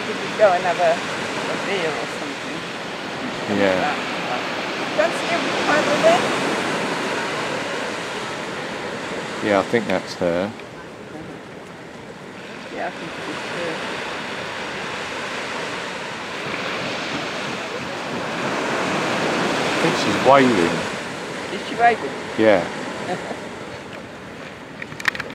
could go and have a beer or something. Yeah. Don't see him over there? Yeah, I think that's her. Yeah, I think it is too. I think she's waving. Is she waving? Yeah.